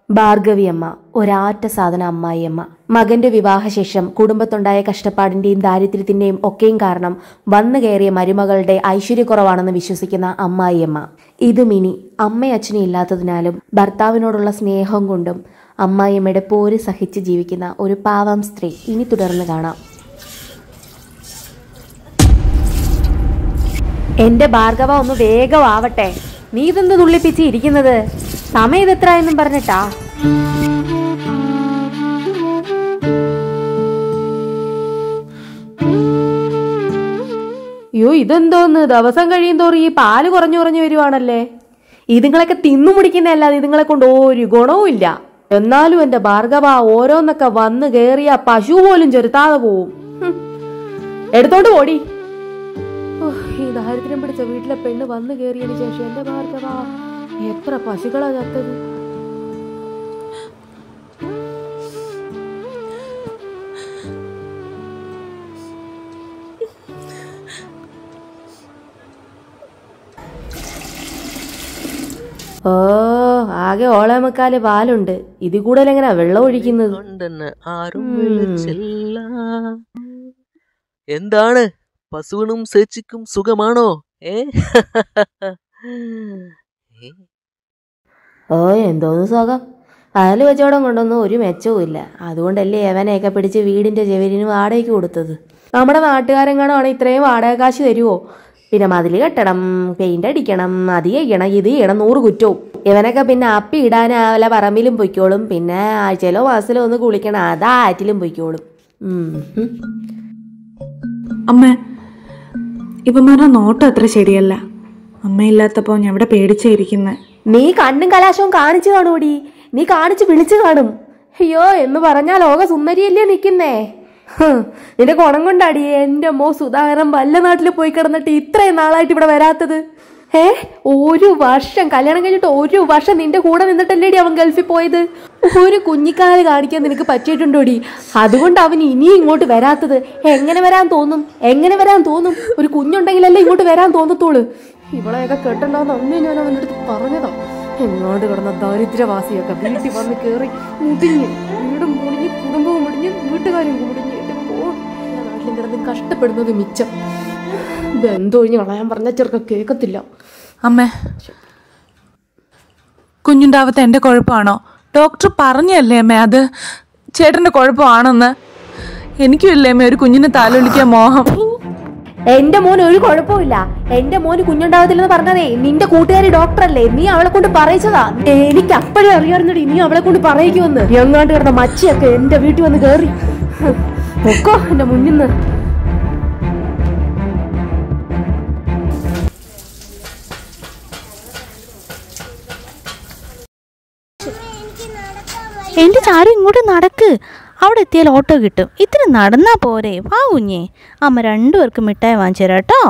ഭാർഗവിയമ്മ ഒരാറ്റ സാധന അമ്മായിയമ്മ. മകന്റെ വിവാഹശേഷം കുടുംബത്തുണ്ടായ കഷ്ടപ്പാടിന്റെയും ദാരിദ്ര്യത്തിന്റെയും ഒക്കെയും കാരണം വന്നു കയറിയ മരുമകളുടെ ഐശ്വര്യക്കുറവാണെന്ന് വിശ്വസിക്കുന്ന അമ്മായിയമ്മ. ഇതും ഇനി അമ്മയച്ഛനും ഇല്ലാത്തതിനാലും ഭർത്താവിനോടുള്ള സ്നേഹം കൊണ്ടും അമ്മായിയമ്മയുടെ പോര് സഹിച്ച് ജീവിക്കുന്ന ഒരു പാവം സ്ത്രീ ഇനി തുടർന്ന് കാണാം. എന്റെ ഭാർഗവ ഒന്ന് വേഗമാവട്ടെ, നീ ഇതെന്ത് തുള്ളിപ്പിച്ച് ഇരിക്കുന്നത്? സമയം ഇതെത്ര എന്നും പറഞ്ഞിട്ടാ? അയ്യോ, ഇതെന്തോന്ന് ദിവസം കഴിയും തോറും ഈ പാല് കുറഞ്ഞു വരുവാണല്ലേ. ഇതുങ്ങളൊക്കെ തിന്നു മുടിക്കുന്നതല്ലാതെ ഇതുങ്ങളെ കൊണ്ട് ഒരു ഗുണവും ഇല്ല. എന്നാലും എന്റെ ഭാർഗവ ഓരോന്നൊക്കെ വന്ന് കേറിയ പശു പോലും ചെറുത്താതെ പോവും. എടുത്തോണ്ട് ഓടി. ഈ ദാരിദ്ര്യം പിടിച്ച വീട്ടിലെ പെണ്ണ് വന്നു കേറിയതിനു ശേഷം എന്റെ ഭാർഗവ എത്ര പശുക്കളാ ചത്തത്. ഓ, ആകെ ഓളമുക്കാല് പാലുണ്ട്. ഇതിൽ കൂടുതൽ എങ്ങനെയാ വെള്ളം ഒഴിക്കുന്നത്? എന്താണ് പശുവിനും ചേച്ചിക്കും സുഖമാണോ? ഓ, എന്തോന്ന് സുഖം. പാല് വെച്ചോടം കൊണ്ടൊന്നും ഒരു മെച്ചവും ഇല്ല. അതുകൊണ്ടല്ലേ എവനെയൊക്കെ പിടിച്ച് വീടിന്റെ ചെവിരിന് വാടകയ്ക്ക് കൊടുത്തത്. നമ്മുടെ നാട്ടുകാരെങ്ങാണോ ഇത്രയും വാടക കാശ് തരുവോ? പിന്നെ മതിൽ കെട്ടണം, പെയിന്റ് അടിക്കണം, അത് ചെയ്യണം, ഇത് ചെയ്യണം, 100 കുറ്റവും. ഇവനൊക്കെ പിന്നെ അപ്പി ഇടാൻ വല്ല പറമ്പിലും പൊയ്ക്കോളും. പിന്നെ ആഴ്ചയിലോ മാസത്തിലോ ഒന്ന് കുളിക്കണം, അതാ ആറ്റിലും പൊയ്ക്കോളും. അമ്മ, ഇവന്മാരുടെ നോട്ടം അത്ര ശരിയല്ല. അമ്മയില്ലാത്തപ്പോ ഞാൻ ഇവിടെ പേടിച്ചായിരിക്കുന്നെ. നീ കണ്ണും കലാശവും കാണിച്ചു കാണൂടി. നീ കാണിച്ചു വിളിച്ചു കാണും. അയ്യോ എന്ന് പറഞ്ഞാ ലോക സുന്ദരിയല്ലേ നിക്കുന്നേ. നിന്റെ കുണം കൊണ്ടാടിയേ എന്റെ മോ സുധാകരൻ വല്ല നാട്ടിൽ പോയി കിടന്നിട്ട് ഇത്രയും നാളായിട്ട് ഇവിടെ വരാത്തത്. 1 വർഷം കല്യാണം കഴിഞ്ഞിട്ട് 1 വർഷം നിന്റെ കൂടെ നിന്നിട്ടല്ലേടി അവൻ ഗൾഫിൽ പോയത്. ഒരു കുഞ്ഞിക്കാല് കാണിക്കാൻ നിനക്ക് പറ്റിയിട്ടുണ്ടോടി? അതുകൊണ്ട് അവൻ ഇനിയും ഇങ്ങോട്ട് വരാത്തത്. എങ്ങനെ വരാൻ തോന്നും? ഒരു കുഞ്ഞുണ്ടെങ്കിലല്ലേ ഇങ്ങോട്ട് വരാൻ തോന്നത്തോളൂ. ഇവളെയൊക്കെ കെട്ടണ്ടാന്ന് അന്നേ ഞാൻ അവൻ്റെ അടുത്ത് പറഞ്ഞതാ. എങ്ങോട്ട് കിടന്ന ദരിദ്രവാസിയൊക്കെ വീട്ടിൽ വന്ന് കയറി മുടിഞ്ഞ്, വീടും മുടിഞ്ഞ്, കുടുംബവും മുടിഞ്ഞ്, വീട്ടുകാരും മുടിഞ്ഞ്, നാട്ടിലും കിടന്ന് കഷ്ടപ്പെടുന്നത് മിച്ചം. ബന്ധൊഴിഞ്ഞ് കളയാൻ പറഞ്ഞ ചെറുക്ക കേൾക്കത്തില്ല. അമ്മേ, കുഞ്ഞുണ്ടാവത്തെ എന്റെ കുഴപ്പമാണോ? ഡോക്ടർ പറഞ്ഞല്ലേ അമ്മേ അത് ചേട്ടന്റെ കുഴപ്പമാണെന്ന്. എനിക്കും ഇല്ലേ അമ്മേ ഒരു കുഞ്ഞിനെ താലോലിക്കാൻ മോഹം. എന്റെ മോന് ഒരു കുഴപ്പമില്ല. എന്റെ മോന് കുഞ്ഞുണ്ടാവത്തില്ലെന്ന് പറഞ്ഞതേ നിന്റെ കൂട്ടുകാരി ഡോക്ടറല്ലേ. നീ അവളെ കൊണ്ട് പറയിച്ചതാ. എനിക്ക് അപ്പോഴേ അറിയാറുണ്ട് നീ അവളെ കൊണ്ട് പറയിക്കുമെന്ന്. എങ്ങാണ്ട് കിടന്ന മച്ചിയൊക്കെ എന്റെ വീട്ടിൽ വന്ന് കേറി ഒക്കോ എന്റെ മുന്നിന്ന്. എന്റെ ചാരു ഇങ്ങോട്ട് നടക്ക്. അവിടെ എത്തിയാൽ ഓട്ടോ കിട്ടും. ഇത്തിരി നടന്നാ പോരെ. വാ കുഞ്ഞേ, അമ്മ 2 പേർക്ക് മിഠായി വാങ്ങിച്ചു തരാം കേട്ടോ.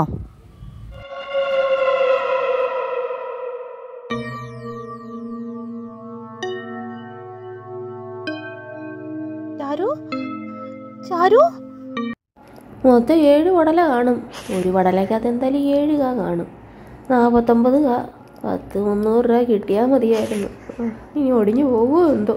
ചാരു ചാരു മൊത്തം 7 വടല കാണും. ഒരു വടലക്കകത്ത് എന്തായാലും 7 കാ കാണും. 49 കാ. 10-300 രൂപ കിട്ടിയാൽ മതിയായിരുന്നു. ഇനി ഒടിഞ്ഞു പോകുമോ എന്തോ.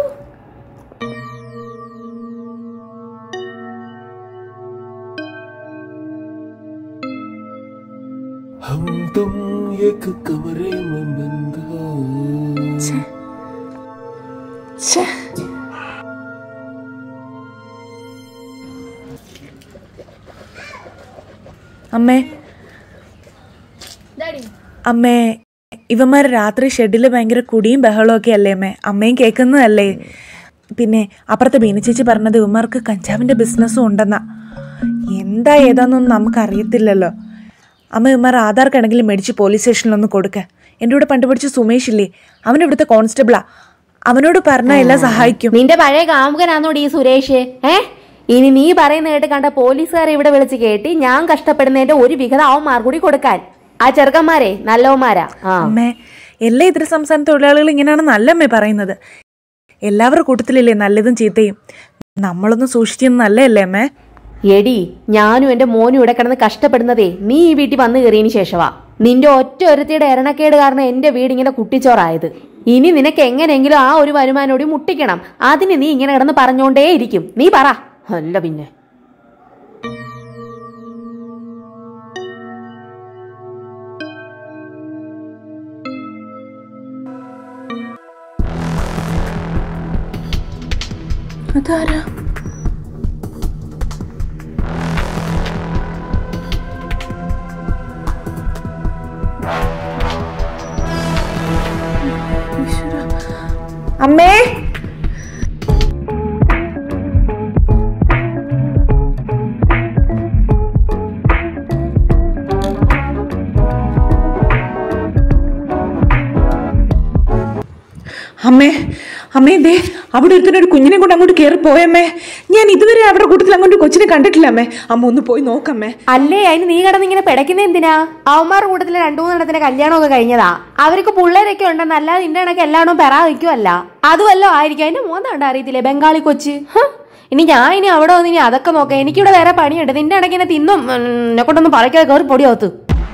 അമ്മേ, ഇവന്മാർ രാത്രി ഷെഡിൽ ഭയങ്കര കുടിയും ബഹളവും ഒക്കെ അല്ലേ അമ്മേ? അമ്മയും കേൾക്കുന്നതല്ലേ? പിന്നെ അപ്പുറത്തെ ബീന ചേച്ചി പറഞ്ഞത് ഇവന്മാർക്ക് കഞ്ചാവിന്റെ ബിസിനസ്സും ഉണ്ടെന്നാ. എന്താ ഏതാന്നൊന്നും നമുക്കറിയത്തില്ലല്ലോ. അമ്മ ഇവന്മാർ ആധാർ കാർഡെങ്കിലും മേടിച്ച് പോലീസ് സ്റ്റേഷനിലൊന്ന് കൊടുക്ക. എൻ്റെ കൂടെ പണ്ട് പഠിച്ച സുമേഷ് ഇല്ലേ, അവൻ ഇവിടുത്തെ കോൺസ്റ്റബിളാ. അവനോട് പറഞ്ഞാൽ എല്ലാം സഹായിക്കും. നിന്റെ പഴയ കാമുകനാന്നോടി ഈ സുരേഷ്? ഇനി നീ പറയുന്ന കേട്ട് കണ്ട പോലീസുകാരെ ഇവിടെ വിളിച്ച് കേട്ടി ഞാൻ കഷ്ടപ്പെടുന്നതിന്റെ ഒരു വിഹിതം അവന്മാർ കൂടി കൊടുക്കാൻ. ആ ചെറുക്കന്മാരെ നല്ലവന്മാരാ. അമ്മേ, എല്ലാ ഇതര സംസ്ഥാന തൊഴിലാളികൾ ഇങ്ങനെയാണ് നല്ല അമ്മേ പറയുന്നത്. എല്ലാവരുടെ കൂട്ടത്തിലല്ലേ നല്ലതും ചീത്തയും. നമ്മളൊന്ന് സൂക്ഷിച്ചെന്ന് നല്ലതല്ലേ അമ്മേ? എടി, ഞാനും എന്റെ മോനും ഇവിടെ കിടന്ന് കഷ്ടപ്പെടുന്നതേ നീ ഈ വീട്ടിൽ വന്നു കയറിയതിന് ശേഷവാ. നിന്റെ ഒറ്റ ഒരുത്തിയുടെ എരണക്കേട് കാരണം എന്റെ വീട് ഇങ്ങനെ കുട്ടിച്ചോറായത്. ഇനി നിനക്ക് എങ്ങനെയെങ്കിലും ആ ഒരു വരുമാനോടി മുട്ടിക്കണം. അതിന് നീ ഇങ്ങനെ കിടന്ന് പറഞ്ഞോണ്ടേയിരിക്കും. നീ പറ. അല്ല പിന്നെ അതാരാ? അമ്മേ, അമ്മേ, അമ്മേ, ദേ അവിടെ ഒരുത്തന്നെ ഒരു കുഞ്ഞിനെ കൊണ്ട് അങ്ങോട്ട് കയറി പോയമ്മേ. ഞാൻ ഇതുവരെ അവരുടെ കൂട്ടത്തിൽ അങ്ങോട്ട് കൊച്ചിനെ കണ്ടിട്ടില്ല അമ്മേ. അമ്മ ഒന്ന് പോയി നോക്കമ്മേ. അല്ലേ, അതിന് നീ കിടന്ന് ഇങ്ങനെ പിടയ്ക്കുന്ന എന്തിനാ? അവന്മാരുടെ കൂട്ടത്തില് 2-3 കല്യാണമൊക്കെ കഴിഞ്ഞതാ. അവർക്ക് പിള്ളേരൊക്കെ ഉണ്ടെന്ന്, അല്ലാതെ നിന്റെ കണക്ക് എല്ലാവരും പെറാ നിൽക്കുമല്ല. അതുവല്ലോ ആയിരിക്കും. അതിന്റെ മോന്നുണ്ട് അറിയത്തില്ലേ, ബംഗാളി കൊച്ച്. ഇനി ഞാൻ അവിടെ വന്ന് ഇനി അതൊക്കെ നോക്കാം. എനിക്കിവിടെ വേറെ പണിയുണ്ട്. നിന്റെ ഇടയ്ക്ക് എന്നെ തിന്നും എന്നെ കൊണ്ടൊന്നും പറയ്ക്കാതെ കയറി പൊടിയാവത്ത്.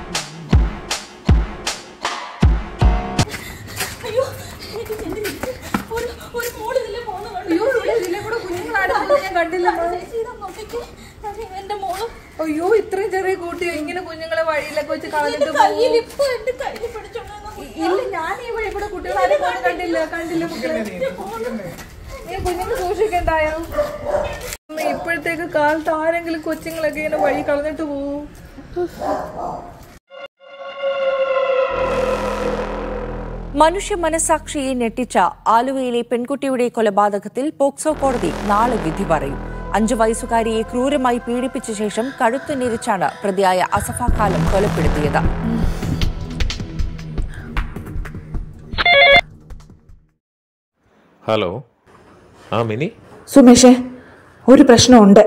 അയ്യോ, ഇത്രയും ചെറിയ കൂട്ടിയോ ഇങ്ങനെ കുഞ്ഞുങ്ങളെ വഴിയിലൊക്കെ വെച്ച് കളഞ്ഞിട്ട്? ഇല്ല, ഞാൻ ഈ വഴി കൂടെ കുട്ടികളെ കണ്ടില്ല കുഞ്ഞുങ്ങൾ സൂക്ഷിക്കണ്ടായോ? ഇപ്പോഴത്തേക്ക് കാലത്ത് ആരെങ്കിലും കൊച്ചുങ്ങളൊക്കെ ഇങ്ങനെ വഴി കളഞ്ഞിട്ട് പോവും. മനുഷ്യ മനസാക്ഷിയെ ഞെട്ടിച്ച ആലുവയിലെ പെൺകുട്ടിയുടെ കൊലപാതകത്തിൽ പോക്സോ കോടതി നാളെ വിധി പറയും. 5 വയസ്സുകാരിയെ ക്രൂരമായി പീഡിപ്പിച്ച ശേഷം കഴുത്ത് ഞെരിച്ചാണ് പ്രതിയായ അസഫ ഖാലം കൊലപ്പെടുത്തിയത്. ഹലോ, ആ മിനി. സുമേഷേ, ഒരു പ്രശ്നമുണ്ട്.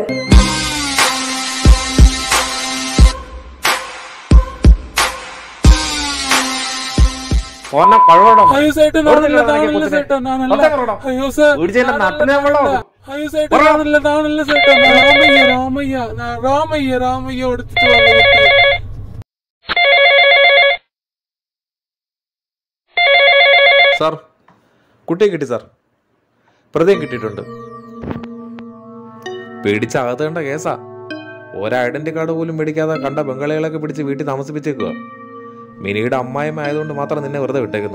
സാർ, കുട്ടിയെ കിട്ടി സാർ. പ്രതിയും കിട്ടിയിട്ടുണ്ട്. പേടിച്ചകത്തേണ്ട കേസാ. ഒരൈഡന്റി കാർഡ് പോലും മേടിക്കാതെ കണ്ട ബംഗാളികളൊക്കെ പിടിച്ച് വീട്ടിൽ താമസിപ്പിച്ചേക്കുക. മിനിയുടെ അമ്മായിമ്മ ആയതുകൊണ്ട് മാത്രം നിന്നെ വെറുതെ വിട്ടേക്കുന്നു.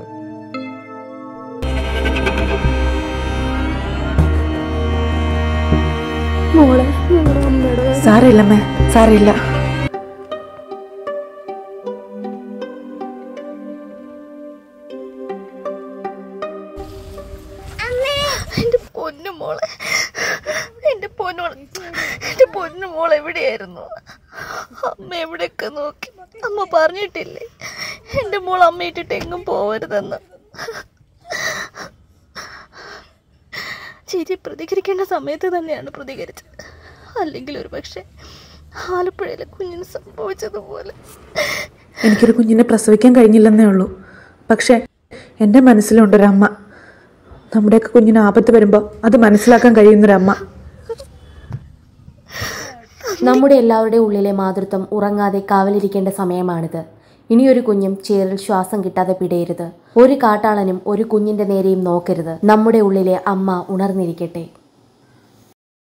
സാരമില്ലമ്മേ, സാരമില്ല. എന്റെ പൊന്നുമോൾ എവിടെയായിരുന്നു? അമ്മ എവിടെയൊക്കെ നോക്കി. അമ്മ പറഞ്ഞിട്ടില്ലേ എന്റെ മോൾ അമ്മ ഇട്ടിട്ട് എങ്ങും പോവരുതെന്ന്? ചേച്ചി പ്രതികരിക്കേണ്ട സമയത്ത് തന്നെയാണ് പ്രതികരിച്ചത്. അല്ലെങ്കിൽ ഒരു പക്ഷെ ആലപ്പുഴയിലെ കുഞ്ഞിന് സംഭവിച്ചതുപോലെ. എനിക്കൊരു കുഞ്ഞിനെ പ്രസവിക്കാൻ കഴിഞ്ഞില്ലെന്നേ ഉള്ളൂ. പക്ഷെ എൻ്റെ മനസ്സിലുണ്ടൊരമ്മ. നമ്മുടെയൊക്കെ കുഞ്ഞിന് ആപത്ത് വരുമ്പോൾ അത് മനസ്സിലാക്കാൻ കഴിയുന്നൊരമ്മ. നമ്മുടെ എല്ലാവരുടെ ഉള്ളിലെ മാതൃത്വം ഉറങ്ങാതെ കാവലിരിക്കേണ്ട സമയമാണിത്. ഇനിയൊരു കുഞ്ഞും ചേറിൽ ശ്വാസം കിട്ടാതെ പിടയരുത്. ഒരു കാട്ടാളനും ഒരു കുഞ്ഞിന്റെ നേരെയും നോക്കരുത്. നമ്മുടെ ഉള്ളിലെ അമ്മ ഉണർന്നിരിക്കട്ടെ.